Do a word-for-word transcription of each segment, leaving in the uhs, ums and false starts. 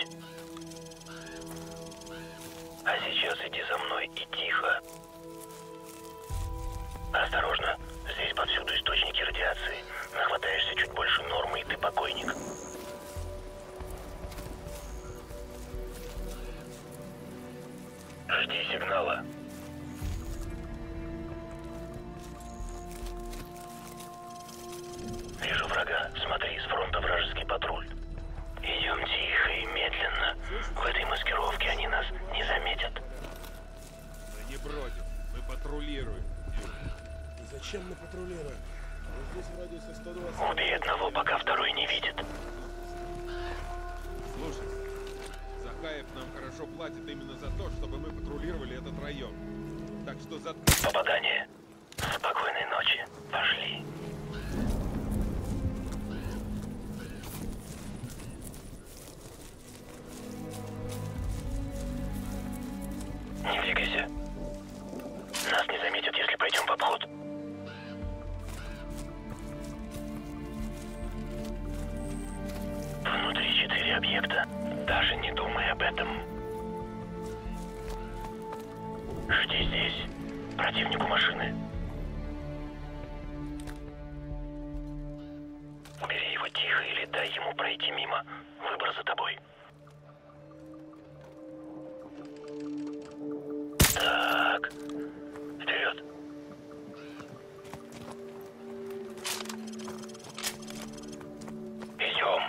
путь. А сейчас иди за мной и тихо. Осторожно, здесь повсюду источники радиации. Нахватаешься чуть больше нормы, и ты покойник. Жди сигнала. Вижу врага. Смотри, с фронта вражеский патруль. Идем тихо и медленно. В этой маскировке они нас не заметят. Мы не бродим, мы патрулируем. Зачем мы патрулируем? Здесь в радиусе сто двадцать... Убей одного, пока второй не видит. Слушай, Захаев нам хорошо платит именно за то, чтобы мы патрулировали этот район. Так что заткнись. Попадание. Спокойной ночи. Пошли. Не двигайся. Нас не заметят, если пойдем в обход. Внутри четыре объекта. Даже не думай об этом. Жди здесь. Противнику машины. Убери его тихо или дай ему пройти мимо. Выбор за тобой. Так. Вперед. Идем.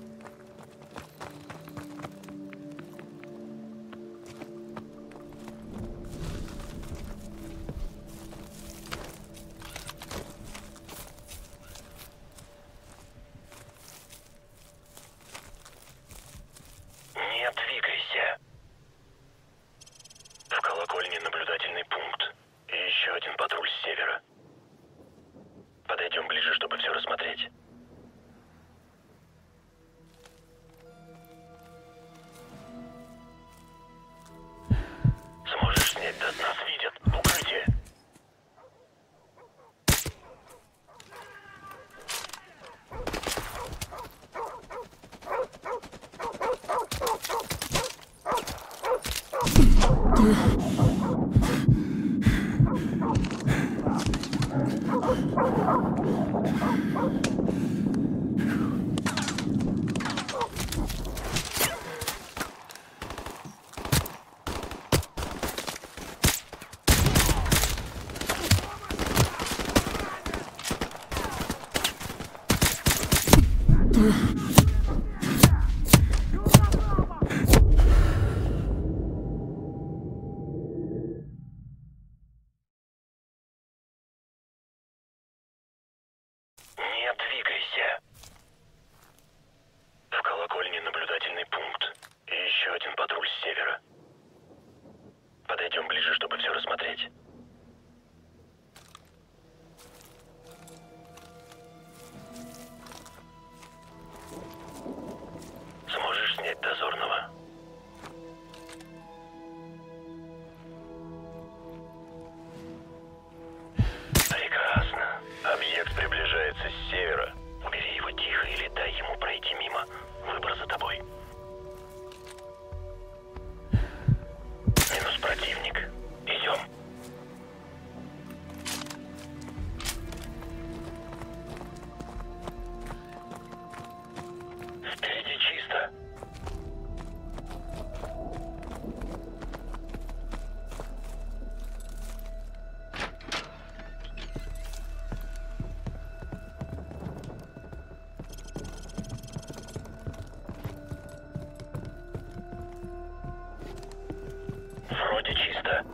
Не двигайся. В колокольне наблюдательный пункт. И еще один патруль с севера. Подойдем ближе, чтобы все рассмотреть. Сможешь снять? Да нас видят. Укрытие. Не двигайся. В колокольне наблюдательный пункт. И еще один патруль с севера. Подойдем ближе, чтобы все рассмотреть. Сможешь снять дозорного? Прекрасно. Объект приближается с севера. Убери его тихо или дай ему пройти мимо. Выбор за тобой. Минус противник. Идем. Впереди чисто. Вроде чисто.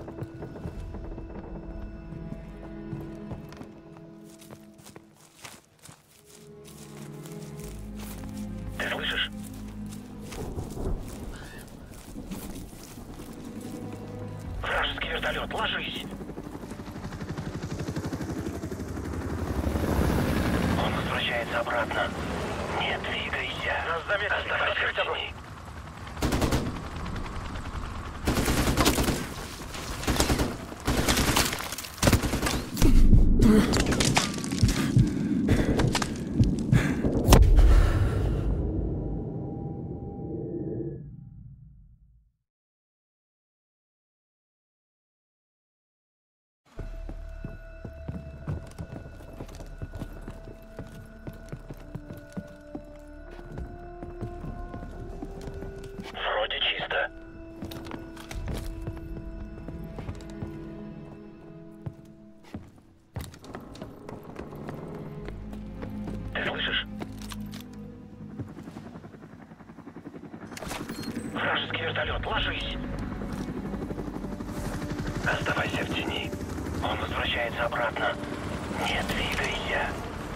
Ты слышишь? Вражеский вертолет, ложись! Он возвращается обратно. Не двигайся. Нас заметили. Оставайся в тени. ложись! Оставайся в тени. Он возвращается обратно. Не двигайся.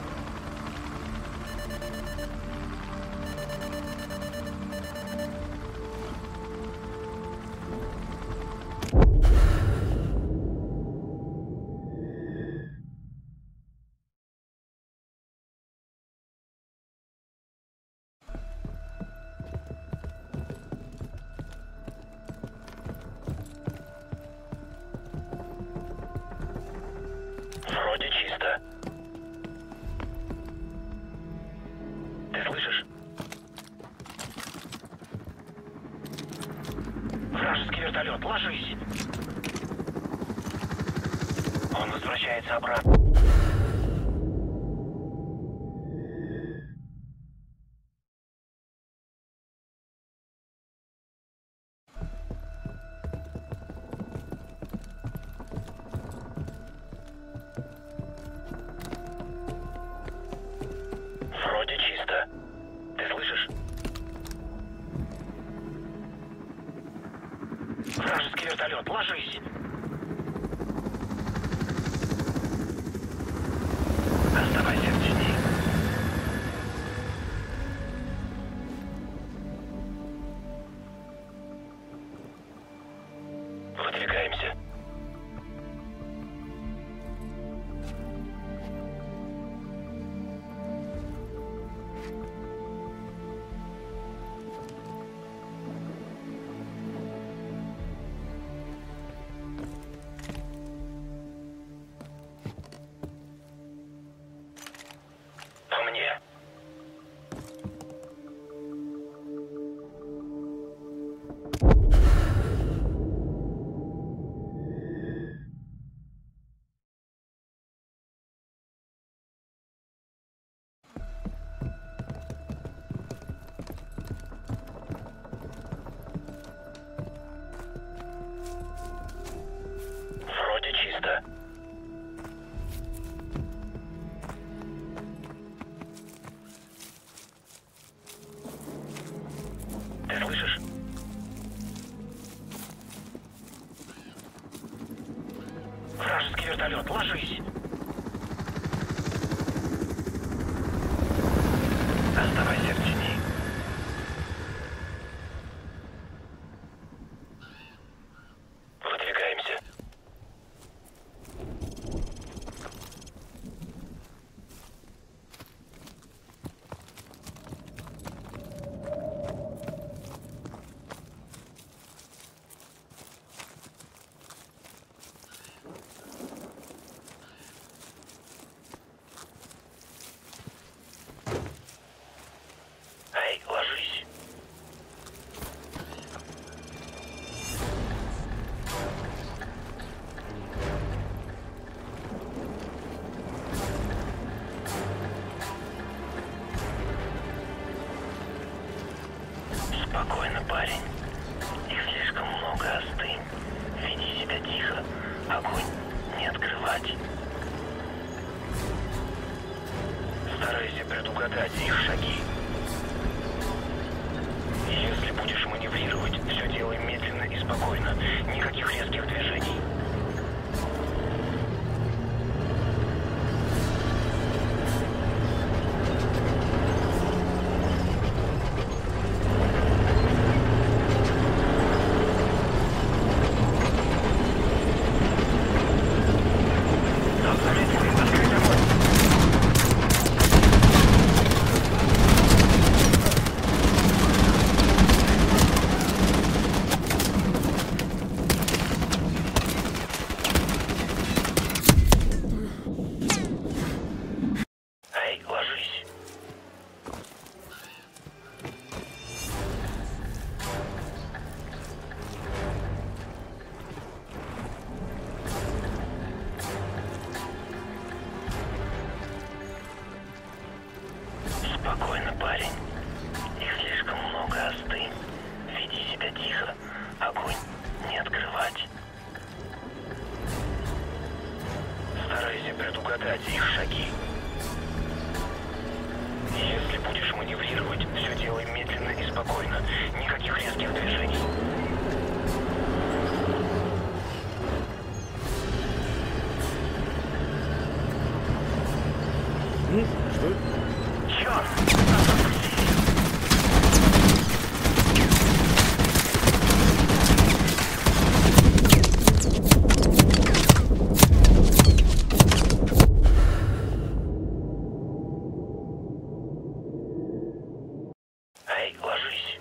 Вроде чисто. Ты слышишь? Вражеский вертолет, ложись! Он возвращается обратно. Вроде чисто. Ты слышишь? Вражеский вертолет, ложись! Оставайся в тени. Выдвигаемся. По мне. Вроде чисто. Ты слышишь? Вражеский вертолет, ложись! Оставайся в тени. Выдвигаемся. Эй, ложись. Спокойно, парень. Их слишком много, остынь. Веди себя тихо. Огонь не открывать. Старайся предугадать их шаги. Если будешь маневрировать, все делай медленно и спокойно. Никаких резких движений. Эй, ложись. Спокойно, парень. Их слишком много, остынь. Веди себя тихо. Огонь не открывать. Старайся предугадать их шаги. Если будешь маневрировать, все делай медленно и спокойно. Никаких резких движений. Эй, ложись.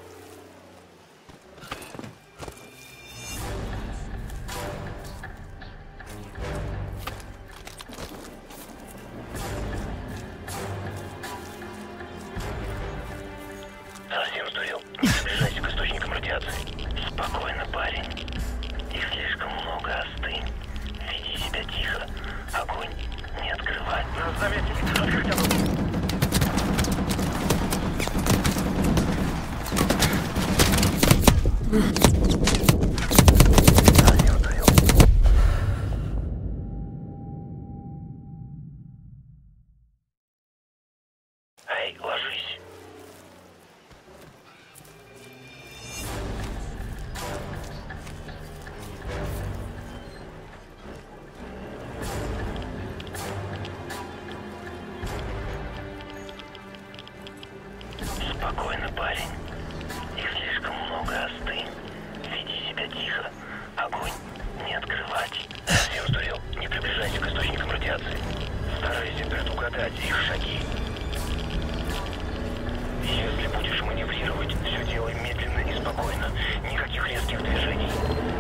Совсем сдурел. Не приближайся к источникам радиации. Спокойно, парень. Их слишком много, остынь. Веди себя тихо. Огонь не открывать. Нас заметили. Открыть огонь. Совсем сдурел. Эй, ложись. Спокойно, парень. Их слишком много, остынь. Веди себя тихо. Огонь не открывать. Совсем сдурел. Не приближайся к источникам радиации. Старайся предугадать их шаги. Если будешь маневрировать, все делай медленно и спокойно. Никаких резких движений.